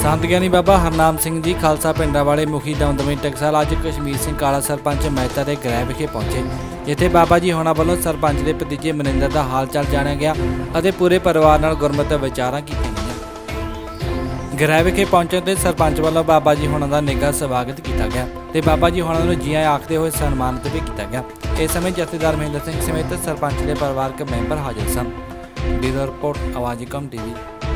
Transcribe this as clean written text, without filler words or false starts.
संत ज्ञानी बाबा हरनाम सिंह जी खालसा पिंडां वाले मुखी दमदमी टकसाल अज कश्मीर सिंह काला सरपंच मेहता के गृह विखे पहुंचे, जिथे बाबा जी होना वालों सरपंच के भतीजे मनिंदर का हाल चाल जानिया गया और पूरे परिवार नाल गुरमत विचारां कीतीआं गईआं। गृह विखे पहुंचण ते सरपंच वालों बाबा जी होना का निघा स्वागत किया गया ते बाबा जी होना नूं जी आया आखते हुए सन्मानित भी किया गया। इस समय जथेदार महेंद्र सिंह समेत सरपंच के परिवारक मैंबर हाजिर सन। ब्यूरो रिपोर्ट आवाज़ कम टीवी।